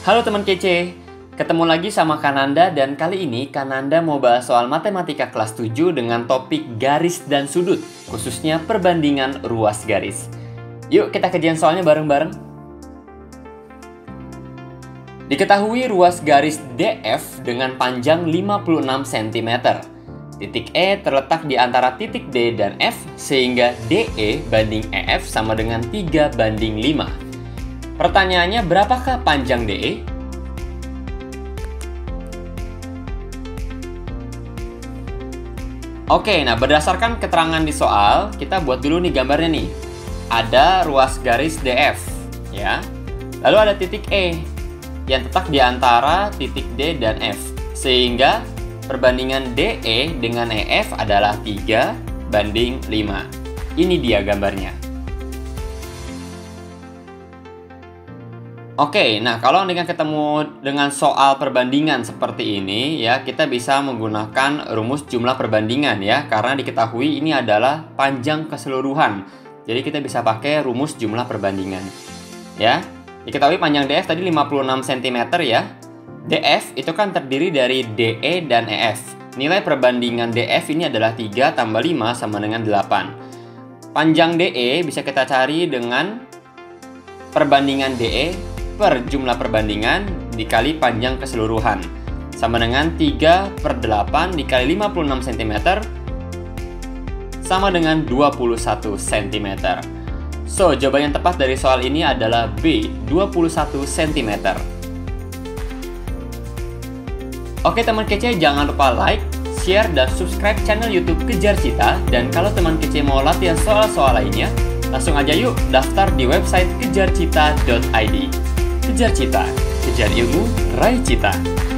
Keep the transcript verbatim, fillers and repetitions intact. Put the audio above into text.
Halo teman kece, ketemu lagi sama Kananda dan kali ini Kananda mau bahas soal matematika kelas tujuh dengan topik garis dan sudut, khususnya perbandingan ruas garis. Yuk kita kerjain soalnya bareng-bareng. Diketahui ruas garis D F dengan panjang lima puluh enam sentimeter. Titik E terletak di antara titik D dan F sehingga D E banding E F sama dengan tiga banding lima. Pertanyaannya, berapakah panjang D E? Oke, nah berdasarkan keterangan di soal, kita buat dulu nih gambarnya nih. Ada ruas garis D F, ya. Lalu ada titik E yang terletak di antara titik D dan F. Sehingga perbandingan D E dengan E F adalah tiga banding lima. Ini dia gambarnya. Oke, nah kalau dengan ketemu dengan soal perbandingan seperti ini ya, kita bisa menggunakan rumus jumlah perbandingan ya, karena diketahui ini adalah panjang keseluruhan. Jadi kita bisa pakai rumus jumlah perbandingan. Ya, diketahui panjang D F tadi lima puluh enam sentimeter ya. D F itu kan terdiri dari D E dan E F. Nilai perbandingan D F ini adalah tiga tambah lima sama dengan delapan. Panjang D E bisa kita cari dengan perbandingan D E per jumlah perbandingan dikali panjang keseluruhan sama dengan tiga per delapan dikali lima puluh enam sentimeter sama dengan dua puluh satu sentimeter. So, jawaban yang tepat dari soal ini adalah B, dua puluh satu sentimeter. Oke teman kece, jangan lupa like, share, dan subscribe channel YouTube Kejar Cita. Dan kalau teman kece mau latihan soal-soal lainnya, langsung aja yuk daftar di website kejar cita dot i d. Kejar Cita, kejar ilmu, raih cita.